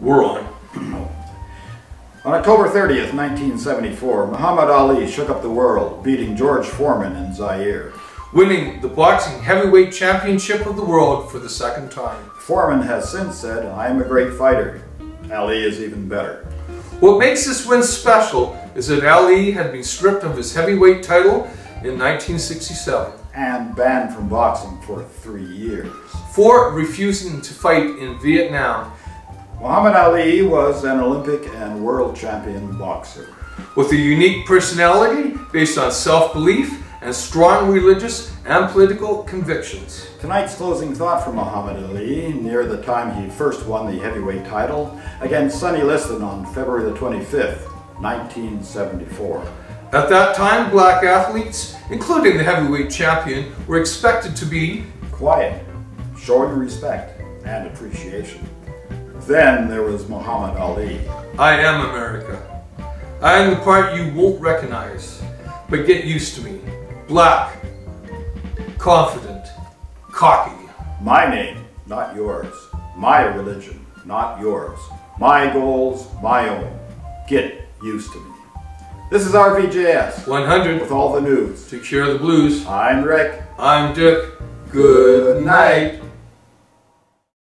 We're on. On October 30th, 1974, Muhammad Ali shook up the world, beating George Foreman in Zaire. Winning the boxing heavyweight championship of the world for the second time. Foreman has since said, "I am a great fighter. Ali is even better." What makes this win special is that Ali had been stripped of his heavyweight title in 1967. And banned from boxing for 3 years. For refusing to fight in Vietnam. Muhammad Ali was an Olympic and world champion boxer. With a unique personality based on self-belief and strong religious and political convictions. Tonight's closing thought from Muhammad Ali, near the time he first won the heavyweight title against Sonny Liston on February the 25th, 1974. At that time, black athletes, including the heavyweight champion, were expected to be quiet, showing respect and appreciation. Then there was Muhammad Ali. I am America. I am the part you won't recognize, but get used to me. Black, confident, cocky. My name, not yours. My religion, not yours. My goals, my own. Get used to me. This is RVJS 100 with all the news. To cure the blues. I'm Rick. I'm Dick. Good night.